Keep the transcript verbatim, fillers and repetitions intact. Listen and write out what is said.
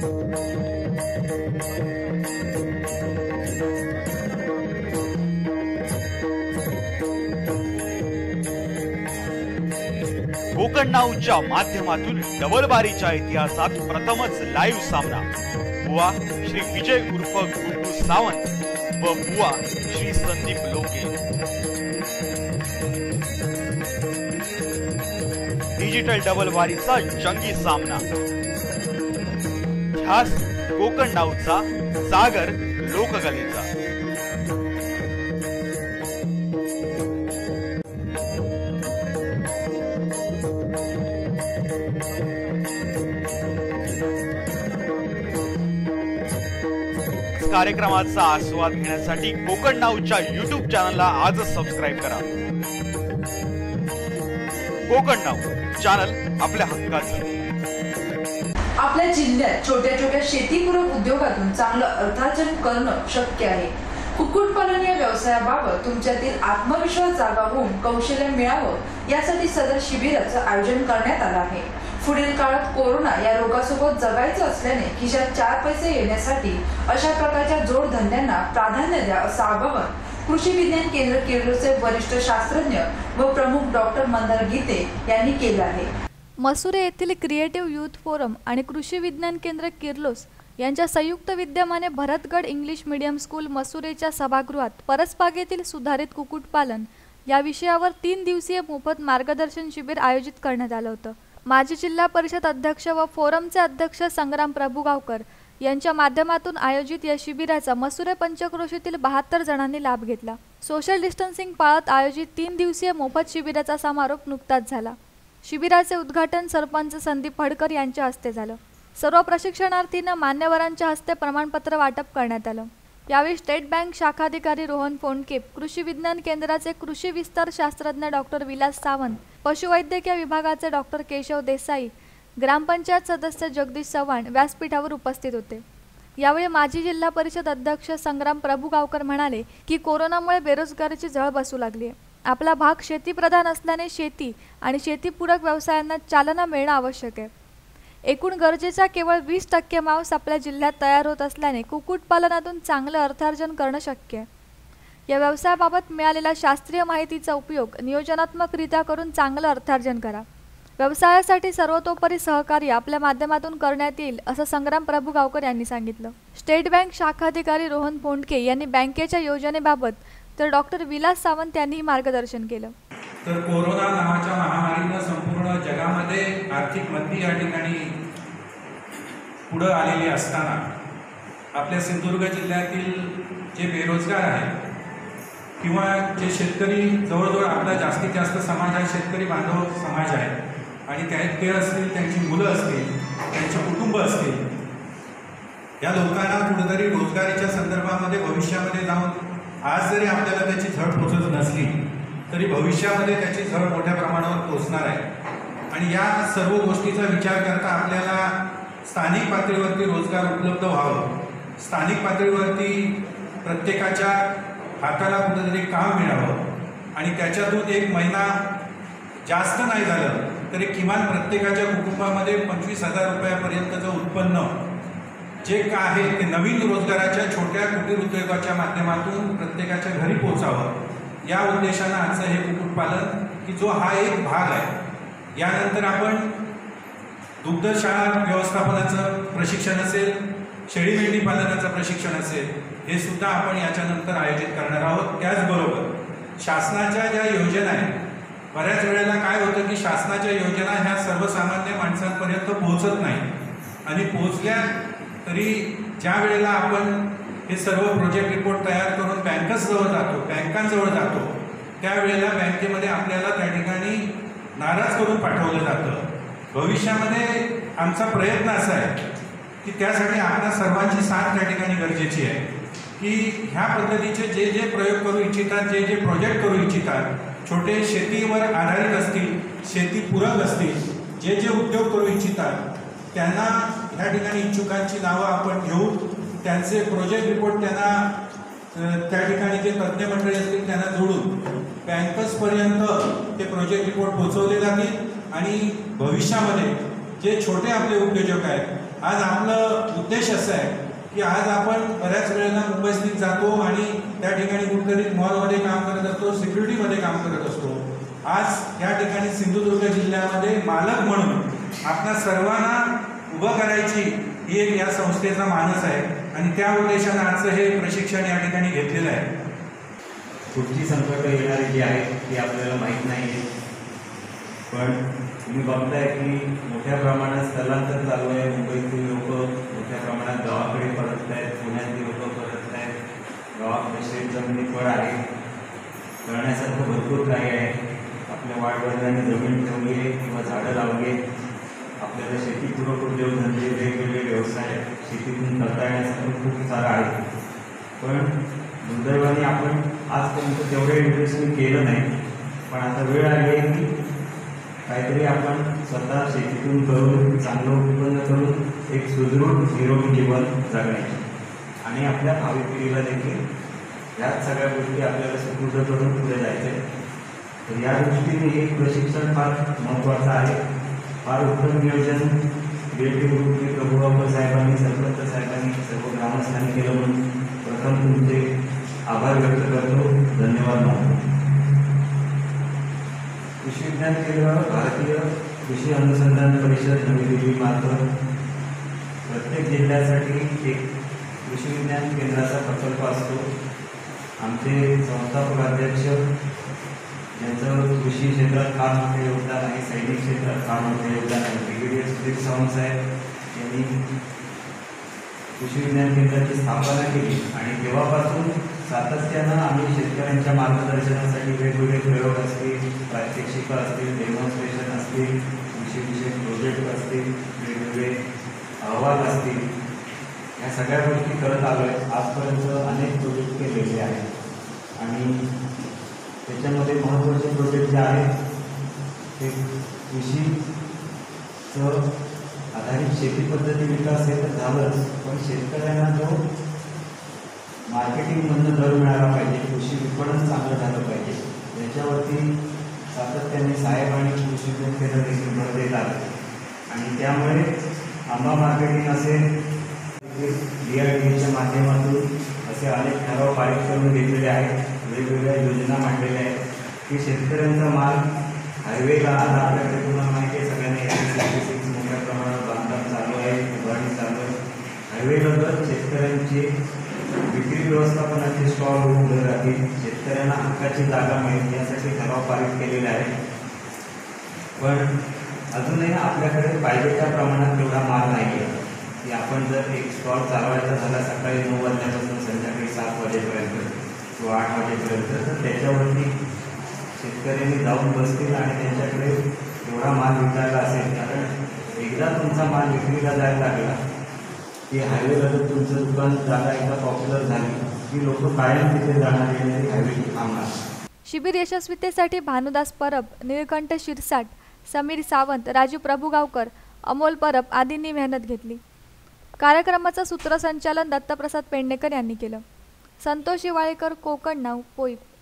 कोकण नाऊच्या माध्यमातून डबल बारीच्या इतिहासात प्रथमच लाईव्ह सामना। बुवा श्री विजय उर्फ गुड्डू सावंत व बुवा श्री संदीप लोके। डिजिटल डबल बारीचा जंगी सामना। ध्यास कोकण नाऊचा, सागर लोककलेचा। कार्यक्रमाचा आस्वाद घेण्यासाठी कोकण नाऊच्या यूट्यूब चॅनलला आजच सबस्क्राइब करा। कोकण नाऊ चॅनल आपल्या हक्काचं। आपल्या जिल्ह्यात छोट्या छोट्या शेतीपूरक उद्योगातून चांगलं अर्थार्जन करणं शक्य आहे। कुक्कुटपालन या व्यवसायाबाबत तुमच्यातील आत्मविश्वास जागा होऊन कौशल्य मिळावं यासाठी सदर शिबिराचं आयोजन करण्यात आलं आहे। पुढील काळात कोरोना या रोगासोबत जगायचं असल्याने खिशात चार पैसे येण्यासाठी अशा प्रकारच्या जोडधंद्यांना प्राधान्य द्या असं आवाहन कृषी विज्ञान केंद्र किर्लोसचे वरिष्ठ शास्त्रज्ञ व प्रमुख डॉक्टर मंदार गीते यांनी केलं आहे। मसुरे येथील क्रिएटिव्ह यूथ फोरम आणि कृषी विज्ञान केंद्र किर्लोस यांच्या संयुक्त विद्यमाने भरतगड इंग्लिश मीडियम स्कूल मसुरेच्या सभागृहात परसबागेतील सुधारित कुक्कुटपालन या विषयावर तीन दिवसीय मोफत मार्गदर्शन शिबिर आयोजित करण्यात आलं होतं। माजी जिल्हा परिषद अध्यक्ष व फोरमचे अध्यक्ष संग्राम प्रभुगावकर यांच्या माध्यमातून आयोजित या शिबिराचा मसुरे पंचक्रोशीतील बहात्तर जणांनी लाभ घेतला। सोशल डिस्टन्सिंग पाळत आयोजित तीन दिवसीय मोफत शिबिराचा समारोप नुकताच झाला। शिबिराचे उद्घाटन सरपंच संदीप हडकर यांच्या हस्ते झालं। सर्व प्रशिक्षणार्थींना मान्यवरांच्या हस्ते प्रमाणपत्र वाटप करण्यात आलं। यावेळी स्टेट बँक शाखाधिकारी रोहन फोंडके, कृषी विज्ञान केंद्राचे कृषी विस्तार शास्त्रज्ञ डॉक्टर विलास सावंत, पशुवैद्यकीय विभागाचे डॉक्टर केशव देसाई, ग्रामपंचायत सदस्य जगदीश चव्हाण व्यासपीठावर उपस्थित होते। यावेळी माजी जिल्हा परिषद अध्यक्ष संग्राम प्रभुगावकर म्हणाले की कोरोनामुळे बेरोजगारीची झळ बसू लागली आहे। आपला भाग शेतीप्रधान असल्याने शेती आणि शेतीपूरक व्यवसायांना चालना मिळणं आवश्यक आहे। एकूण गरजेचा केवळ वीस टक्के मांस आपल्या जिल्ह्यात तयार होत असल्याने कुक्कुटपालनातून चांगलं अर्थार्जन करणं शक्य आहे। या व्यवसायाबाबत मिळालेल्या शास्त्रीय माहितीचा उपयोग नियोजनात्मकरित्या करून चांगलं अर्थार्जन करा। व्यवसायासाठी सर्वतोपरी सहकार्य आपल्या माध्यमातून करण्यात येईल असं संग्राम प्रभुगावकर यांनी सांगितलं। स्टेट बँक शाखाधिकारी रोहन फोंडके यांनी बँकेच्या योजनेबाबत तर डॉक्टर विलास सावंत यांनी मार्गदर्शन केलं। तर कोरोना नावाच्या महामारीनं संपूर्ण जगामध्ये आर्थिक मंदी या ठिकाणी पुढे आलेली असताना आपल्या सिंधुदुर्ग जिल्ह्यातील जे बेरोजगार आहेत किंवा जे शेतकरी, जवळजवळ आपला जास्तीत जास्त समाज हा शेतकरी बांधव समाज आहे आणि त्यात ते असतील, त्यांची मुलं असतील, त्यांचे कुटुंब असतील, या लोकांना कुठेतरी रोजगारीच्या संदर्भामध्ये भविष्यामध्ये जाऊन आज जरी आपल्याला त्याची झळ पोचत नसली तरी भविष्यामध्ये त्याची झळ मोठ्या प्रमाणावर पोचणार आहे। आणि या सर्व गोष्टीचा विचार करता आपल्याला स्थानिक पातळीवरती रोजगार उपलब्ध व्हावं, स्थानिक पातळीवरती प्रत्येकाच्या हाताला कुठेतरी काम मिळावं आणि त्याच्यातून एक महिना जास्त नाही झालं तरी किमान प्रत्येकाच्या कुटुंबामध्ये पंचवीस हजार रुपयापर्यंतचं उत्पन्न जे काय आहे ते नवीन रोजगाराच्या छोट्या कुटीर उद्योगाच्या माध्यमातून प्रत्येकाच्या घरी पोचावं, या उद्देशानं आजचं हे कुक्कुटपालन की जो हा एक भाग आहे। यानंतर आपण दुग्धशाळा व्यवस्थापनाचं प्रशिक्षण असेल, शेळी मेंढी पालनाचं प्रशिक्षण असेल, हे सुद्धा आपण याच्यानंतर आयोजित करणार आहोत। त्याचबरोबर शासनाच्या ज्या योजना आहेत, बऱ्याच वेळेला काय होतं की शासनाच्या योजना ह्या सर्वसामान्य माणसांपर्यंत पोहोचत नाही आणि पोहोचल्या तरी ज्या वेळेला आपण हे सर्व प्रोजेक्ट रिपोर्ट तयार करून बँकर्सजवळ जातो, बँकांजवळ जातो, त्यावेळेला बँकेमध्ये आपल्याला त्या ठिकाणी नाराज करून पाठवलं जातं। भविष्यामध्ये आमचा प्रयत्न असा आहे की त्यासाठी आपल्या सर्वांची साथ त्या ठिकाणी गरजेची आहे की ह्या पद्धतीचे जे जे प्रयोग करू इच्छितात, जे जे प्रोजेक्ट करू इच्छितात, छोटे शेतीवर आधारित असतील, शेतीपूरक असतील, जे जे उद्योग करू इच्छितात त्यांना ह्या ठिकाणी इच्छुकांची नावं आपण घेऊन त्यांचे प्रोजेक्ट रिपोर्ट त्यांना त्या ठिकाणी जे तज्ज्ञ मंडळी असतील त्यांना जोडून बँकर्सपर्यंत ते प्रोजेक्ट रिपोर्ट पोहोचवले जातील आणि भविष्यामध्ये जे छोटे आपले उद्योजक आहेत आज आपलं उद्देश असं आहे की आज आपण बऱ्याच वेळेला मुंबईत जातो आणि त्या ठिकाणी कुठेतरी मॉलमध्ये काम करत असतो, सिक्युरिटीमध्ये काम करत असतो. आज या ठिकाणी सिंधुदुर्ग जिल्ह्यामध्ये मालक म्हणून आपल्या सर्वांना उभं करायची ही एक या संस्थेचा मानस आहे आणि त्या उद्देशाने आजचं हे प्रशिक्षण या ठिकाणी घेतलेलं आहे. कुठची संकट येणारी जी आहेत ती आपल्याला माहीत नाही आहे, पण तुम्ही बघताय की मोठ्या प्रमाणात स्थलांतर चालू आहे. मुंबईतील लोक मोठ्या प्रमाणात गावाकडे परत आहेत, पुण्यातील लोक परत आहेत. गावाकडे शेत जमिनी फळ आहे, करण्यासारखं भरपूर काही आहे. आपल्या वाडवडिलांनी जमीन ठेवली आहे किंवा झाडं लावली आहेत. आपल्याला शेतीपूरक उद्योगधंदे, वेगवेगळे व्यवसाय शेतीतून करता येण्यासारखं खूप सारं आहे. पण दुर्दैवाने आपण आजपर्यंत तेवढे इन्व्हेस्टमेंट केलं नाही. पण आता वेळ आली आहे की काहीतरी आपण स्वतः शेतीतून करून चांगलं उत्पन्न करून एक सुदृढ निरोगी जीवन जगण्याची आणि आपल्या भावी पिढीला देखील ह्याच सगळ्या गोष्टी आपल्याला सुदृढ करून पुढे जायचे. तर या दृष्टीने हे प्रशिक्षण फार महत्त्वाचं आहे. फार उत्तम नियोजन क्रिएटिव्ह ग्रुपने प्रभुबाबा साहेबांनी, सरपंच साहेबांनी, सर्व ग्रामस्थांनी केलं म्हणून प्रथम तुमचे आभार व्यक्त करतो. धन्यवाद मानतो. कृषी विज्ञान केंद्र, भारतीय कृषी अनुसंधान परिषद नवी दिल्ली मार्फत प्रत्येक जिल्ह्यासाठी एक कृषी विज्ञान केंद्राचा प्रकल्प असतो. आमचे संस्थापक अध्यक्ष यांचं कृषी क्षेत्रात फार मोठे योगदान आहे, सैनिक क्षेत्रात फार मोठे योगदान आहे. ब्रिगेडियर सुधीर सावंत साहेब यांनी कृषी विज्ञान केंद्राची स्थापना केली आणि तेव्हापासून सातत्यानं आम्ही शेतकऱ्यांच्या मार्गदर्शनासाठी वेगवेगळे प्रयोग असतील, प्रात्यक्षिकं असतील, डेमॉन्स्ट्रेशन असतील, कृषीविषयक प्रोजेक्ट असतील, वेगवेगळे अहवाल असतील, या सगळ्या गोष्टी करत आलो आहे. आजपर्यंत अनेक प्रोजेक्ट केलेले आहेत आणि त्याच्यामध्ये महत्त्वाचे प्रोजेक्ट जे आहेत ते कृषीचं आधारित शेती पद्धती विकास हे तर झालंच, पण शेतकऱ्यांना जो मार्केटिंगमधनं दर मिळाला पाहिजे, कृषी विपणन चांगलं झालं पाहिजे, याच्यावरती सातत्याने साहेब आणि कृषी विज्ञान केंद्र देखील भर देत आहे. आणि त्यामुळे आंबा मार्केटिंग असेल, डी आय डीच्या माध्यमातून असे अनेक ठराव पारित करून घेतलेले आहेत. वेगवेगळ्या योजना मांडलेल्या आहेत की शेतकऱ्यांचा माल हायवेला आता आपल्याकडे तुम्हाला माहिती आहे सगळ्यांनी मोठ्या प्रमाणात बांधकाम चालू आहे, उभारणी चालू आहे. हायवेलगत शेतकऱ्यांची विक्री व्यवस्थापनाचे स्टॉल उभे राहतील, शेतकऱ्यांना हक्काची जागा मिळेल यासाठी ठराव पारित केलेले आहे. पण अजूनही आपल्याकडे पाहिजे त्या प्रमाणात तेवढा माल नाही आहे की आपण जर एक स्टॉल चालवायचा झाला सकाळी नऊ वाजल्यापासून संध्याकाळी सात वाजेपर्यंत किंवा आठ वाजेपर्यंत, तर त्याच्यावरती शेतकऱ्यांनी जाऊन बसतील आणि त्यांच्याकडे एवढा माल विकायला असेल. कारण एकदा तुमचा माल विक्रीला जायला लागला की हायवेलगत तुमचं दुकान जागा एकदा पॉप्युलर झाली की लोक कायम तिथे जाणार येणारी हायवेची थांबणार. शिबिर यशस्वीतेसाठी भानुदास परब, निळकंठ शिरसाट, समीर सावंत, राजू प्रभुगावकर, अमोल परब आदींनी मेहनत घेतली. कार्यक्रमाचं सूत्रसंचालन दत्तप्रसाद पेडणेकर यांनी केलं. संतोष वाळेकर, कोकण नाव, पोईप.